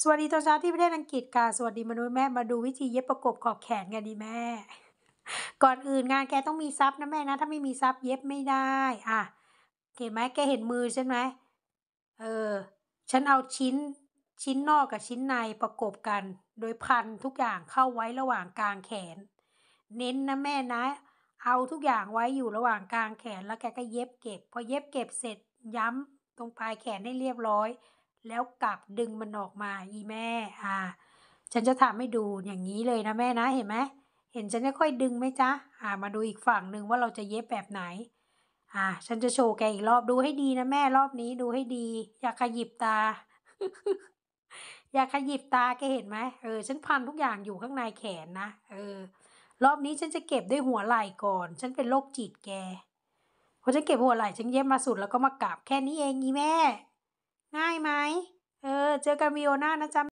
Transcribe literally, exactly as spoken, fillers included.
สวัสดีตอนเช้าที่ประเทศอังกฤษค่ะสวัสดีมนุษย์แม่มาดูวิธีเย็บประกบขอบแขนกันดีแม่ก่อนอื่นงานแกต้องมีซับนะแม่นะถ้าไม่มีซับเย็บไม่ได้อ่ะเห็นไหมแกเห็นมือฉันไหมเออฉันเอาชิ้นชิ้นนอกกับชิ้นในประกบกันโดยพันทุกอย่างเข้าไว้ระหว่างกลางแขนเน้นนะแม่นะเอาทุกอย่างไว้อยู่ระหว่างกลางแขนแล้วแกก็เย็บเก็บพอเย็บเก็บเสร็จย้ำตรงปลายแขนให้เรียบร้อยแล้วกลับดึงมันออกมาอีแม่อ่าฉันจะทำให้ดูอย่างนี้เลยนะแม่นะเห็นไหมเห็นฉันค่อยๆดึงไหมจ๊ะอ่ามาดูอีกฝั่งหนึ่งว่าเราจะเย็บแบบไหนอ่าฉันจะโชว์แกอีกรอบดูให้ดีนะแม่รอบนี้ดูให้ดีอย่าขยิบตา อย่าขยิบตาแกเห็นไหมเออฉันพันทุกอย่างอยู่ข้างในแขนนะเออรอบนี้ฉันจะเก็บด้วยหัวไหล่ก่อนฉันเป็นโรคจิตแกพอฉันเก็บหัวไหล่ฉันเย็บมาสุดแล้วก็มากลับแค่นี้เองอีแม่ง่ายไหมเออเจอกันวีดีโอหน้านะจ๊ะ